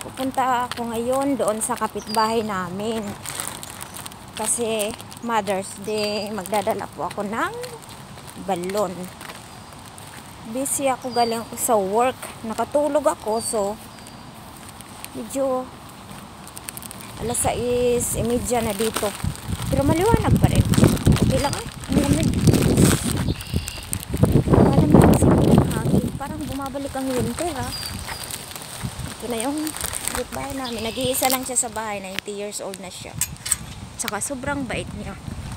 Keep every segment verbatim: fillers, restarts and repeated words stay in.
Pupunta ako ngayon doon sa kapitbahay namin. Kasi Mother's Day, magdadala po ako ng balon. Busy ako, galing ako sa work. Nakatulog ako, so medyo alas sais, imedya na dito. Pero maliwanag pa rin. Okay lang ah. Ang lamig. Malamig kasi yung hangin. Parang bumabalik ang winter ah. Ito na yung kapitbahay namin. Nag-iisa lang siya sa bahay. ninety years old na siya. Tsaka sobrang bait niya.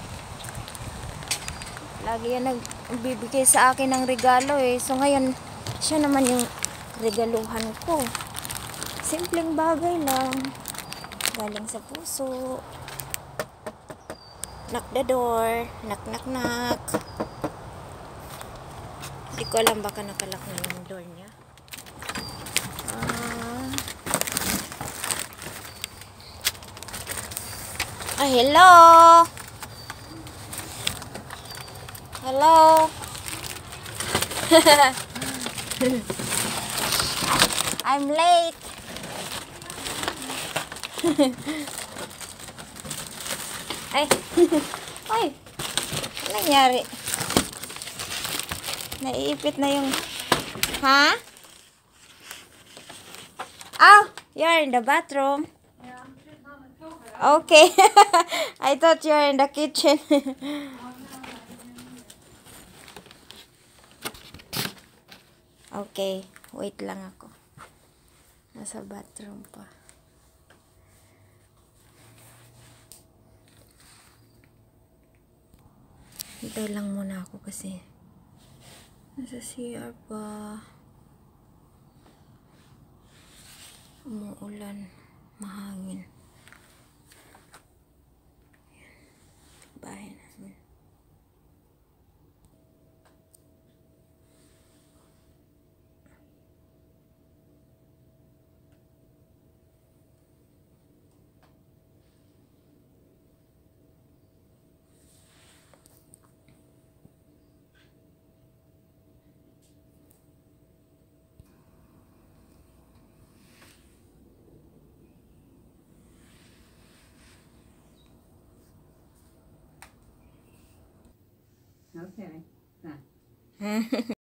Lagi yan nagbibigay sa akin ng regalo eh. So ngayon, siya naman yung regaluhan ko. Simpleng bagay lang. Galing sa puso. Knock the door. Knock, knock, knock. Hindi ko alam, baka nakalak na yung door niya. Ah, ah hello! Hello! I'm late. Ay. Ay. Ano nangyari? Naiipit na yung... Ha? Oh, you're in the bathroom. Okay. I thought you're in the kitchen. Okay, wait lang ako. Nasa bathroom pa. Hintay lang muna ako kasi nasa C R pa. Umuulan, mahangin. Bahay namin. Okay. Done.